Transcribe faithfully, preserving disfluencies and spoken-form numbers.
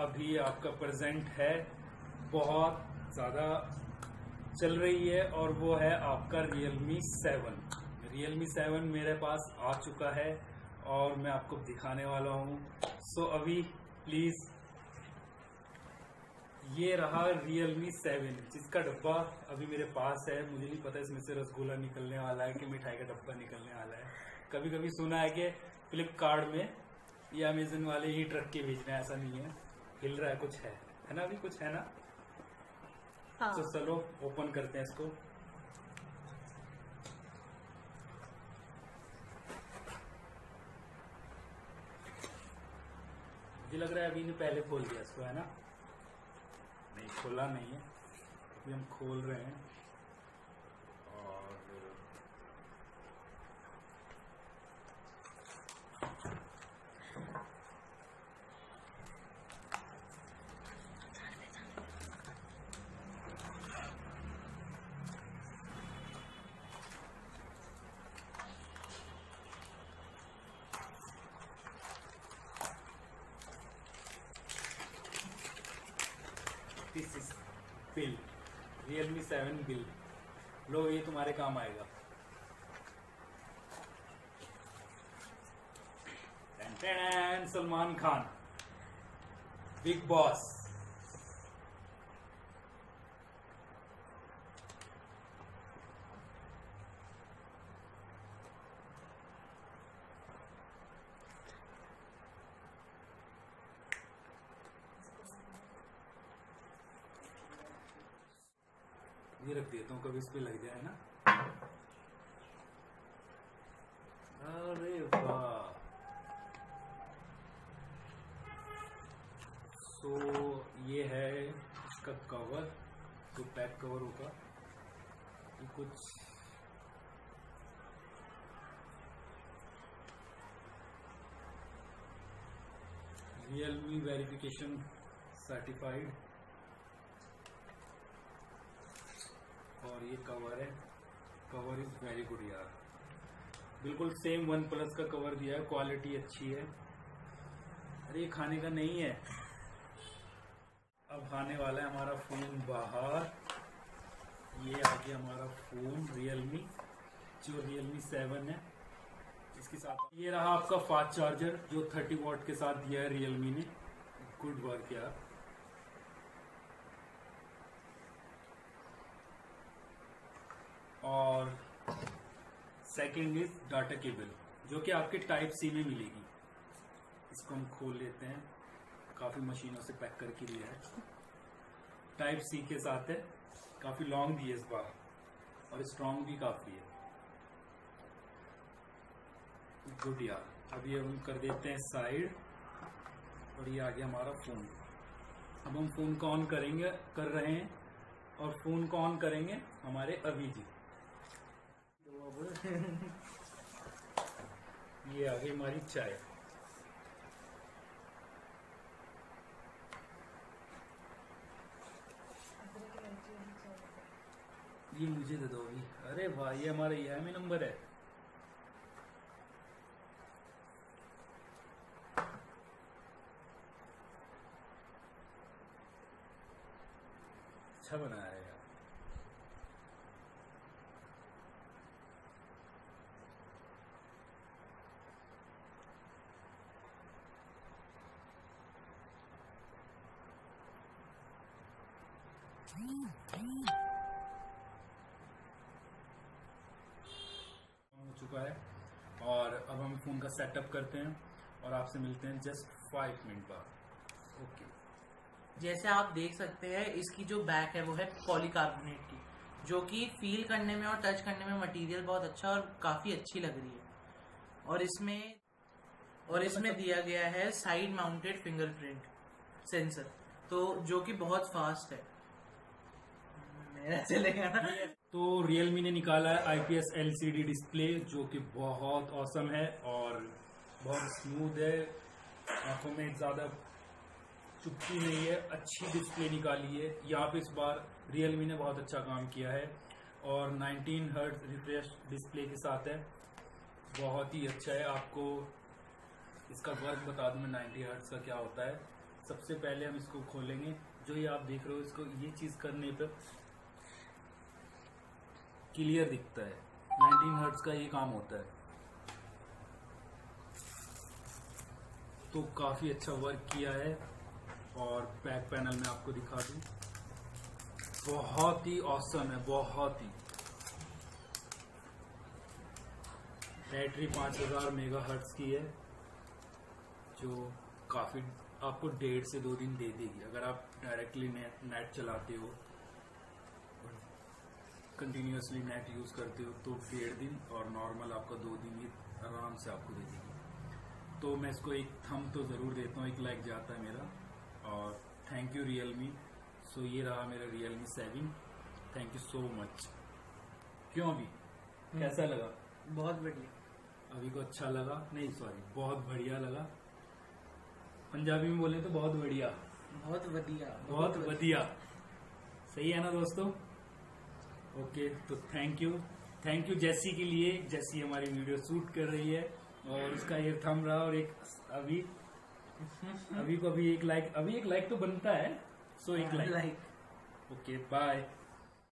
अभी आपका प्रेजेंट है बहुत ज़्यादा चल रही है और वो है आपका Realme सेवन। Realme सेवन मेरे पास आ चुका है और मैं आपको दिखाने वाला हूँ। सो अभी प्लीज़ ये रहा Realme सेवन जिसका डब्बा अभी मेरे पास है। मुझे नहीं पता इसमें से रसगुल्ला निकलने वाला है कि मिठाई का डब्बा निकलने वाला है। कभी कभी सुना है कि फ्लिपकार्ट में या अमेजन वाले ही ट्रक के भेज रहे हैं, ऐसा नहीं है। हिल रहा है, कुछ है है ना, अभी कुछ है ना। हाँ। तो चलो ओपन करते हैं इसको। मुझे लग रहा है अभी ने पहले खोल दिया इसको, है ना। नहीं, खोला नहीं है, अभी हम खोल रहे हैं। और this is bill, Realme seven bill. लो, ये तुम्हारे काम आएगा। Salman Khan, Bigg Boss. ये रख देता हूँ, कभी इस पे लग जाए ना। अरे वाह। तो ये है इसका कवर, जो बैक कवर होगा। ये कुछ Realme वेरिफिकेशन सर्टिफाइड, और ये कवर है। कवर इज वेरी गुड यार, बिल्कुल सेम वन प्लस का कवर दिया है, क्वालिटी अच्छी है। अरे ये खाने का नहीं है। अब आने वाला है हमारा फोन बाहर। ये आ गया हमारा फोन Realme, जो Realme सेवन है। इसके साथ ये रहा आपका फास्ट चार्जर, जो थर्टी वॉट के साथ दिया है Realme ने। गुड वर्क यार। और सेकंड इज डाटा केबल, जो कि आपके टाइप सी में मिलेगी। इसको हम खोल लेते हैं, काफी मशीनों से पैक करके दिया है। टाइप सी के साथ है, काफी लॉन्ग भी है इस बार, और स्ट्रॉन्ग भी काफी है। गुड यार। अभी हम कर देते हैं साइड, और ये आ गया हमारा फोन। अब हम फोन को ऑन करेंगे, कर रहे हैं, और फोन को ऑन करेंगे हमारे अभी जी। ये आ गई हमारी चाय। ये मुझे दे दो अभी। अरे वाह, ये हमारा ई एम आई नंबर है। अच्छा बनाया है यार। हो चुका है, और अब हम फोन का सेटअप करते हैं और आपसे मिलते हैं जस्ट फाइव मिनट बाद। ओके। जैसे आप देख सकते हैं, इसकी जो बैक है वो है पॉलीकार्बोनेट की, जो कि फील करने में और टच करने में मटेरियल बहुत अच्छा और काफी अच्छी लग रही है। और इसमें और इसमें दिया गया है साइड माउंटेड फिंगरप्रिंट सेंसर, तो जो कि बहुत फास्ट है। मेरा चलेगा ना। तो Realme ने निकाला है I P S L C D display, जो कि बहुत औसम है और बहुत स्मूथ है। आंखों में ज्यादा चुपती नहीं है, अच्छी डिस्प्ले निकाली है। यहाँ पे इस बार Realme ने बहुत अच्छा काम किया है, और नाइनटीन हर्ट्ज रिफ्रेश डिस्प्ले के साथ है। बहुत ही अच्छा है। आपको इसका वर्क बता दूं मैं, नाइनटी हर्ट्ज का क्या होता है। सबसे पहले हम इसको खोलेंगे। जो ये आप देख रहे हो, इसको ये चीज करने पर क्लियर दिखता है। नाइनटीन हर्ट्ज का ये काम होता है, तो काफी अच्छा वर्क किया है। और बैक पैनल में आपको दिखा दूं, बहुत ही ऑसम है, बहुत ही। बैटरी पाँच हजार मेगा हर्ट्ज की है, जो काफी आपको डेढ़ से दो दिन दे देगी। अगर आप डायरेक्टली नेट नेट चलाते हो, कंटिन्यूसली नेट यूज करते हो, तो डेढ़ दिन, और नॉर्मल आपका दो दिन ये आराम से आपको दे देगी। तो मैं इसको एक थंब तो जरूर देता हूँ, एक लाइक जाता है मेरा। और थैंक यू रियलमी। सो ये रहा मेरा Realme seven. Thank you so much. क्यों अभी कैसा लगा? बहुत बढ़िया। अभी को अच्छा लगा? नहीं सॉरी, बहुत बढ़िया लगा। पंजाबी में बोले तो बहुत बढ़िया, बहुत बढ़िया, बहुत बढ़िया। सही है ना दोस्तों? ओके, तो थैंक यू थैंक यू जैसी के लिए। जैसी हमारी वीडियो शूट कर रही है, और उसका ये थंब रहा, और एक अभी अभी को अभी एक लाइक, अभी एक लाइक तो बनता है। सो एक लाइक। लाइक। Okay, bye.